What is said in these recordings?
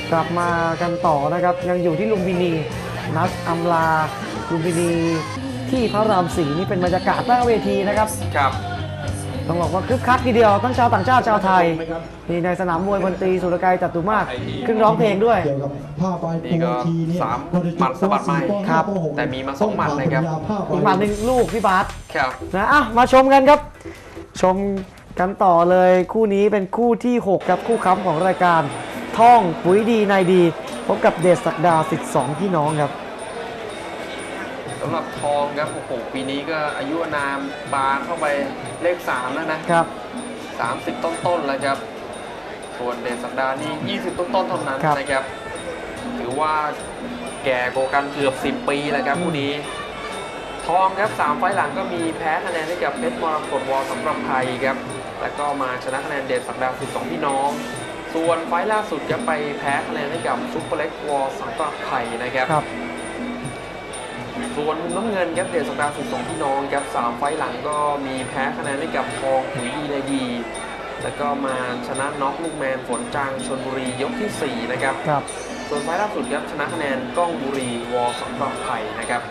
กลับมากันต่อนะครับยังอยู่ที่ลุมพินีนัดอำลาลุมพินีที่พระราม4นี่เป็นบรรยากาศหน้าเวทีนะครับครับต้องบอกว่าคึกคักทีเดียวทั้งชาวต่างชาติชาวไทยนี่ในสนามมวยพลตรีสุรกัยจตุมาศขึ้นร้องเพลงด้วยนี่ก็3 หมัดสะบัดไม้ครับแต่มีมา2 หมัดนะครับอีกหมัดหนึ่งลูกพี่บาสครับนะมาชมกันครับชมกันต่อเลยคู่นี้เป็นคู่ที่6ครับคู่ค้ำของรายการท่องปุ๋ยดีนายดีพบกับเดชศักดาสิทธิ์2พี่น้องครับสำหรับทองครับโอ้โหปีนี้ก็อายุนามบาเข้าไปเลข3แล้วนะครับ30ต้นๆแล้วครับส่วนเดชศักดานี่20ต้นๆเท่านั้นนะครับถือว่าแก่กว่ากันเกือบ10 ปีแล้วครับคู่นี้ทองครับ3 ไฟล์หลังก็มีแพ้คะแนนให้กับเพชรมรกตวสำหรับไทยครับแล้วก็มาชนะคะแนนเดชศักดาสิทธิ์2พี่น้องส่วนไฟล์ล่าสุดจะไปแพ้คะแนนให้กับซุปเปอร์เล็กวอสำหรับไทยนะครับส่วนมุมน้ำเงินครับเดชศักดาสิทธิ์2พี่น้องครับ3 ไฟล์หลังก็มีแพ้คะแนนให้กับทองปุ๋ยดีนายดีแล้วก็มาชนะน็อกลูกแมนฝนจางชลบุรียกที่4นะครับส่วนไฟล์ล่าสุดครับชนะคะแนนก้องบุรีวอสำหรับไทยนะครับ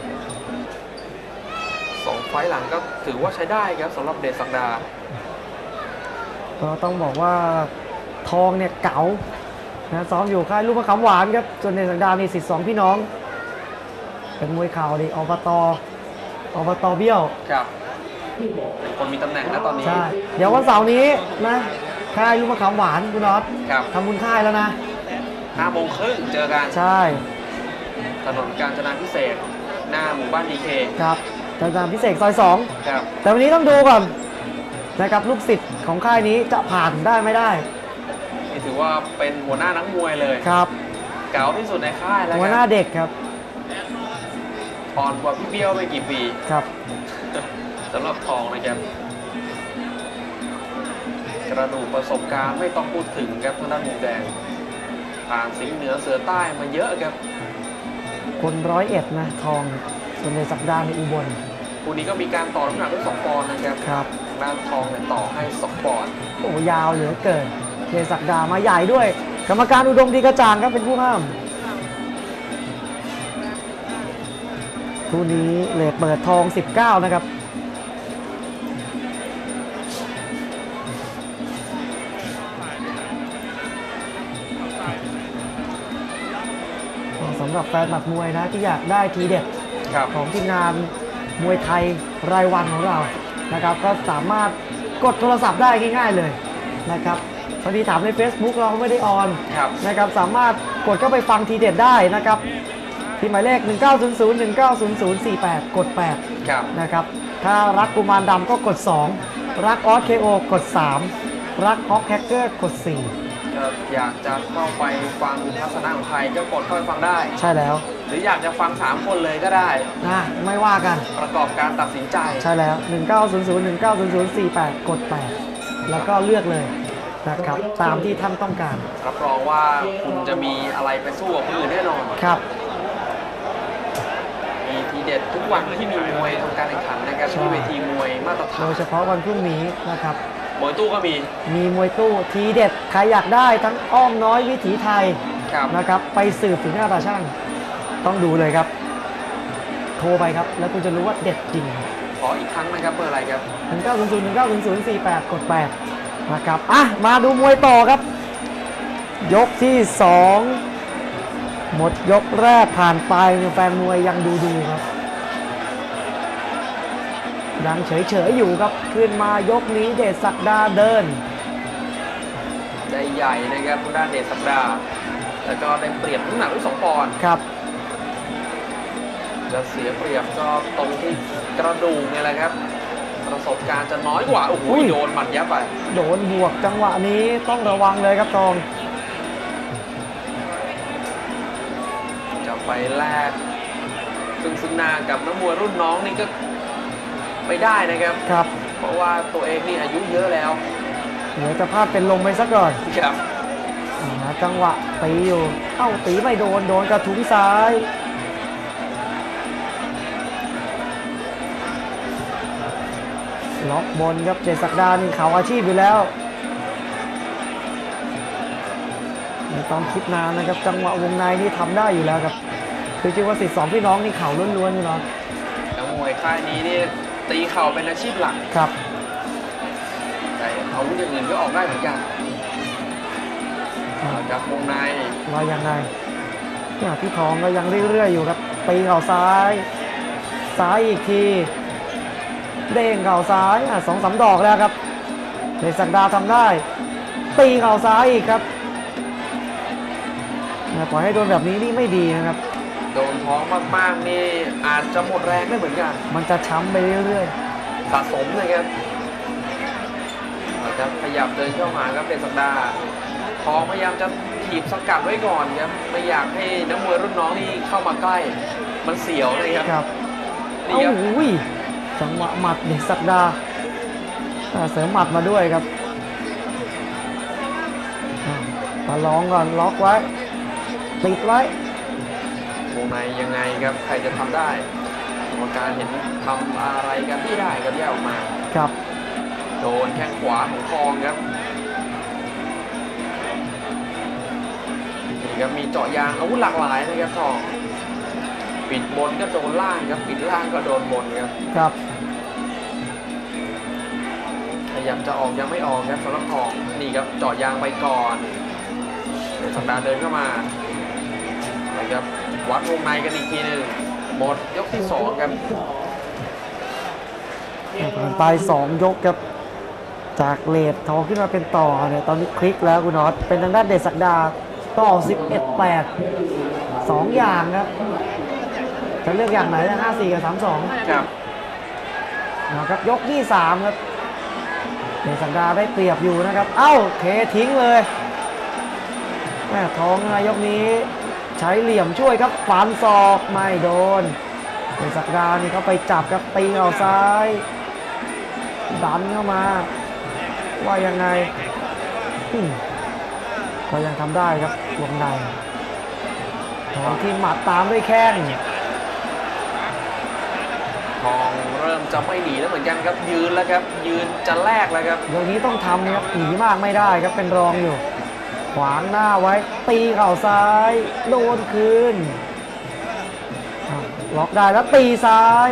2 ไฟล์หลังก็ถือว่าใช้ได้ครับสำหรับเดชศักดาก็ต้องบอกว่าทองเนี่ยเก๋านะซ้อมอยู่ค่ายลูกมะขามหวานครับส่วนเดชศักดานี่สิทธิ์2พี่น้องเป็นมวยเข่าดิอบตเบี้ยวครับเป็นคนมีตำแหน่งนะตอนนี้ใช่เดี๋ยววันเสาร์นี้นะค่ายลูกมะขามหวานคุณน็อตทำบุญค่ายแล้วนะ 5 โมงครึ่งเจอกันใช่ถนนกาญจนาภิเษกหน้าหมู่บ้านดีเคครับกาญจนาภิเษกซอย2 ครับแต่วันนี้ต้องดูก่อนนะครับลูกศิษย์ของค่ายนี้จะผ่านได้ไม่ได้นี่ถือว่าเป็นหัวหน้านักมวยเลยครับเก๋าที่สุดในค่ายแล้วหัวหน้าเด็กครับอ่อนกว่าพี่เบี้ยวไปกี่ปีครับสำหรับทองนะครับกระดูกประสบการณ์ไม่ต้องพูดถึงครับทางด้านมุมแดงผ่านสิงห์เหนือเสือใต้มาเยอะครับคน101นะทองส่วนในสัปดาห์ในอุบลคู่นี้ก็มีการต่อน้ำหนักด้วย2 ปอนด์นะครับครับด้านทองเนี่ยต่อให้2 ปอนด์โอ้ยาวเหลือเกินเดชศักดามาใหญ่ด้วยกรรมการอุดมดีกระจ่างครับเป็นผู้ห้ามคู่นี้เลทเปิดทอง19นะครับสำหรับแฟนหมัดมวยนะที่อยากได้ทีเด็ดของทีมงานมวยไทยรายวันของเรานะครับก็สามารถกดโทรศัพท์ได้ง่ายๆเลยนะครับพอดีถามใน Facebook เราไม่ได้ออนนะครับสามารถกดเข้าไปฟังทีเด็ดได้นะครับที่หมายเลข1900190048กด8นะครับถ้ารักกุมารดำก็กด2รักออสเคโอกด3รักฮอกแฮกเกอร์กด4 อยากจะเข้าไปฟังทัศนะของใครก็กดเข้าไปฟังได้ใช่แล้วหรืออยากจะฟัง3 คนเลยก็ได้ไม่ว่ากันประกอบการตัดสินใจใช่แล้ว1900190048กด8แล้วก็เลือกเลยนะครับตามที่ท่านต้องการรับรองว่าคุณจะมีอะไรไปสู้กับคนอื่นแน่นอนครับมีทีเด็ดทุกวันที่มีมวยทำการแข่งขันนะครับที่เวทีมวยมาตรฐานโดยเฉพาะวันพรุ่งนี้นะครับมวยตู้ก็มีมวยตู้ทีเด็ดใครอยากได้ทั้งอ้อมน้อยวิถีไทยนะครับไปสืบถึงหน้าตาช่างต้องดูเลยครับโทรไปครับแล้วคุณจะรู้ว่าเด็ดจริงขออีกครั้งนะครับเบอร์อะไรครับ 1900190048กด8นะครับมาดูมวยต่อครับยกที่2หมดยกแรกผ่านไปแฟนมวยยังดูครับยังเฉยๆอยู่ครับขึ้นมายกนี้เดชศักดาเดินได้ใหญ่นะครับทางด้านเดชศักดาแล้วก็ได้เปรียบน้ำหนักด้วย2 ปอนด์ครับจะเสียเปรียบก็ตรงที่กระดูกเนี่ยแหละครับประสบการณ์จะน้อยกว่าโอ้โหโดนหมัดยับไปโดนบวกจังหวะนี้ต้องระวังเลยครับทองจะไปแลกซึ่งหน้ากับนักมวยรุ่นน้องนี่ก็ไม่ได้นะครับเพราะว่าตัวเองนี่อายุเยอะแล้วเดี๋ยวจะพลาดเป็นลมไปซะก่อนครับจังหวะตีอยู่ตีไม่โดนกระทุ้งซ้ายล็อกบนครับเดชศักดานี่เขาอาชีพอยู่แล้วไม่ต้องคิดนานนะครับจังหวะวงในนี่ทำได้อยู่แล้วครับคือจริงว่า12พี่น้องนี่เข่าล้วนๆพี่น้องนักมวยค่ายนี้นี่ตีเข่าเป็นอาชีพหลักครับแต่อาวุธอย่างอื่นก็ออกได้เหมือนกันจากวงในว่ายังไงเนี่ยพี่ทองก็ยังเรื่อยๆอยู่ครับตีเข่าซ้ายอีกทีเด้งเข่าซ้าย2-3 ดอกแล้วครับเดชศักดาทำได้ตีเข่าซ้ายอีกครับปล่อยให้โดนแบบนี้นี่ไม่ดีนะครับโดนท้องมากๆนี่อาจจะหมดแรงได้เหมือนกันมันจะช้ำไปเรื่อยๆสะสมเลยครับจะขยับเดินเข้าหาครับเดชศักดาทองพยายามจะถีบสกัดไว้ก่อนครับไม่อยากให้นักมวยรุ่นน้องนี่เข้ามาใกล้มันเสียวเลยครับนี่ครับจังหวะหมัดเดชศักดาเสริมหมัดมาด้วยครับมาลองก่อนล็อกไว้ติดไว้วงในยังไงครับใครจะทำได้กรรมการเห็นทำอะไรกันไม่ได้ครับแยกออกมาครับโดนแข้งขวาของทองครับนี่ครับมีเจาะยางอาวุธหลากหลายนะครับทองปิดบนก็โดนล่างครับปิดล่างก็โดนบนครับครับพยายามจะออกยังไม่ออกครับสำหรับทองนี่ครับเจาะยางไปก่อนสัปดาห์เดินเข้ามานะครับวัดวงในกันอีกทีหนึ่งหมดยกที่2ครับผ่านไป2 ยกครับจากเลดทองขึ้นมาเป็นต่อเนี่ยตอนนี้คลิกแล้วคุณน็อตเป็นทางด้านเดชศักดาต่อ 11-8 2 อย่างครับจะเลือกอย่างไหนนะ5-4 กับ 3-2 ครับนะครับยกที่3ครับเดชศักดาได้เปรียบอยู่นะครับเอ้าเททิ้งเลยแม่ทองยกนี้ใช้เหลี่ยมช่วยครับฟันศอกไม่โดนเดชศักดานี่เขาไปจับครับตีเอาซ้ายดันเข้ามาว่ายังไงก็ยังทำได้ครับวงในทองที่หมัดตามด้วยแข้งทองเริ่มจะไม่หนีแล้วเหมือนกันครับยืนแล้วครับยืนจะแลกแล้วครับยกนี้ต้องทำครับหนีมากไม่ได้ครับเป็นรองอยู่ขวางหน้าไว้ตีเข่าซ้ายโดนคืนล็อกได้แล้วตีซ้าย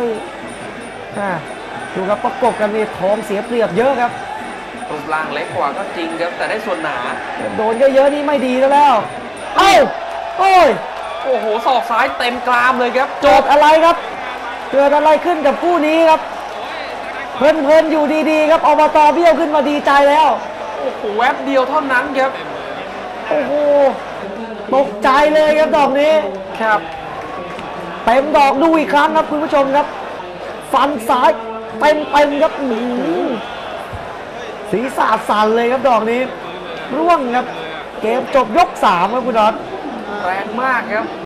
ดูครับประกบกันนี่ทองเสียเปรียบเยอะครับรูปร่างเล็กกว่าก็จริงครับแต่ได้ส่วนหนาโดนเยอะๆนี่ไม่ดีแล้วเอ้าโอ้ยโอ้โหศอกซ้ายเต็มกรามเลยครับโจทย์อะไรครับเกิดอะไรขึ้นกับคู่นี้ครับเพลินอยู่ดีๆครับอบต.เบี้ยวขึ้นมาดีใจแล้วโอ้โหแวบเดียวเท่านั้นครับโอ้โหตกใจเลยครับดอกนี้ครับเต็มดอกดูอีกครั้งครับคุณผู้ชมครับฟันซ้ายเต็มครับศีรษะสั่นเลยครับดอกนี้ร่วงครับเกมจบยก3ครับคุณน็อตแรงมากครับ